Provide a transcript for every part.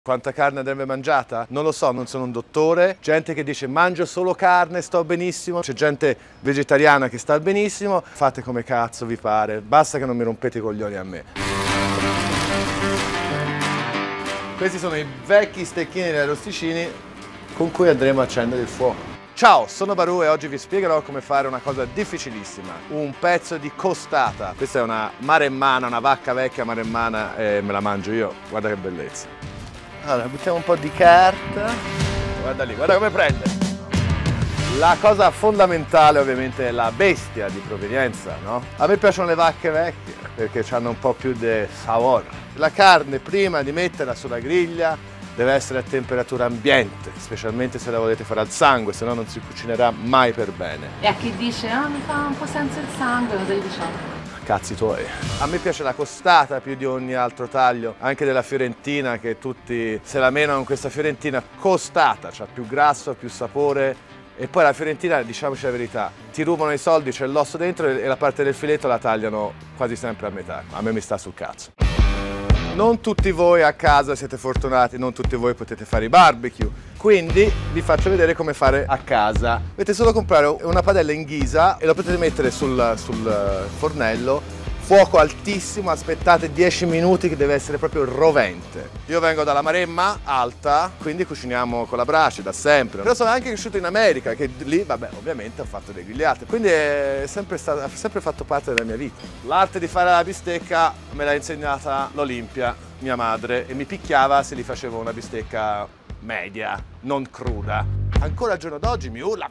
Quanta carne andrebbe mangiata? Non lo so, non sono un dottore. Gente che dice mangio solo carne, sto benissimo. C'è gente vegetariana che sta benissimo. Fate come cazzo vi pare, basta che non mi rompete i coglioni a me. Questi sono i vecchi stecchini dei arrosticini con cui andremo a accendere il fuoco. Ciao, sono Barù e oggi vi spiegherò come fare una cosa difficilissima, un pezzo di costata. Questa è una maremmana, una vacca vecchia maremmana e me la mangio io, guarda che bellezza. Allora, buttiamo un po' di carta, guarda lì, guarda come prende. La cosa fondamentale ovviamente è la bestia di provenienza, no? A me piacciono le vacche vecchie perché hanno un po' più di sapore. La carne prima di metterla sulla griglia deve essere a temperatura ambiente, specialmente se la volete fare al sangue, se no non si cucinerà mai per bene. E a chi dice, mi fa un po' senza il sangue, cosa gli diciamo? Cazzi tuoi. A me piace la costata più di ogni altro taglio, anche della fiorentina, che tutti se la menano con questa fiorentina costata, c'ha più grasso, più sapore. E poi la fiorentina, diciamoci la verità, ti rubano i soldi, c'è l'osso dentro e la parte del filetto la tagliano quasi sempre a metà. A me mi sta sul cazzo. Non tutti voi a casa siete fortunati, non tutti voi potete fare i barbecue. Quindi vi faccio vedere come fare a casa. Dovete solo comprare una padella in ghisa e lo potete mettere sul fornello. Fuoco altissimo, aspettate 10 minuti che deve essere proprio rovente. Io vengo dalla Maremma alta, quindi cuciniamo con la brace da sempre. Però sono anche cresciuto in America, che lì, vabbè, ovviamente ho fatto dei grigliate. Quindi ha sempre fatto parte della mia vita. L'arte di fare la bistecca me l'ha insegnata l'Olimpia, mia madre, e mi picchiava se gli facevo una bistecca media, non cruda. Ancora al giorno d'oggi mi urla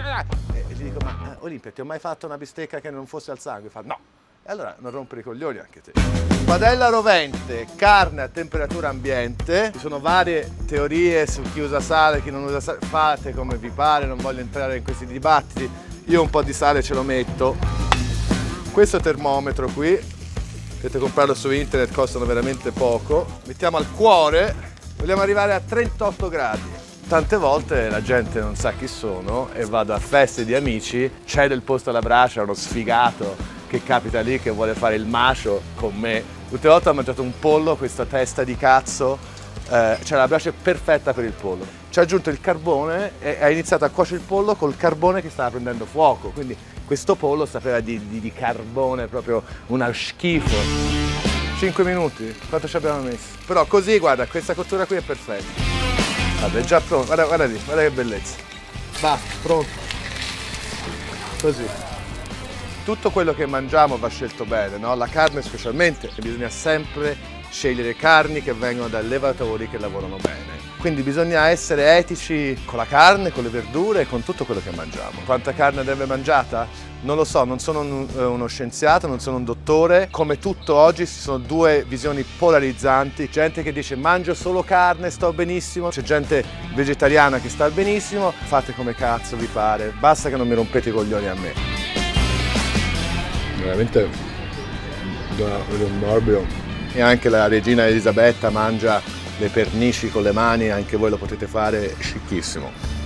e gli dico, ma Olimpia, ti ho mai fatto una bistecca che non fosse al sangue? Fa, no. E allora non rompere i coglioni anche te. Padella rovente, carne a temperatura ambiente. Ci sono varie teorie su chi usa sale, chi non usa sale. Fate come vi pare, non voglio entrare in questi dibattiti. Io un po' di sale ce lo metto. Questo termometro qui, potete comprarlo su internet, costano veramente poco. Mettiamo al cuore, vogliamo arrivare a 38 gradi. Tante volte la gente non sa chi sono e vado a feste di amici, c'è del posto alla brace, uno sfigato che capita lì che vuole fare il macio con me. L'ultima volta ho mangiato un pollo, questa testa di cazzo, c'era la brace perfetta per il pollo. Ci ha aggiunto il carbone e ha iniziato a cuocere il pollo col carbone che stava prendendo fuoco, quindi questo pollo sapeva di carbone, proprio una schifo. 5 minuti? Quanto ci abbiamo messo? Però così, guarda, questa cottura qui è perfetta. Guarda, è già pronto, guarda lì, guarda che bellezza. Basta, pronto. Così. Tutto quello che mangiamo va scelto bene, no? La carne specialmente, bisogna sempre scegliere carni che vengono da allevatori che lavorano bene. Quindi bisogna essere etici con la carne, con le verdure e con tutto quello che mangiamo. Quanta carne andrebbe mangiata? Non lo so, non sono uno scienziato, non sono un dottore. Come tutto oggi ci sono due visioni polarizzanti. Gente che dice mangio solo carne, sto benissimo. C'è gente vegetariana che sta benissimo. Fate come cazzo vi pare, basta che non mi rompete i coglioni a me. Veramente un morbido. E anche la regina Elisabetta mangia le pernici con le mani, anche voi lo potete fare, scicchissimo.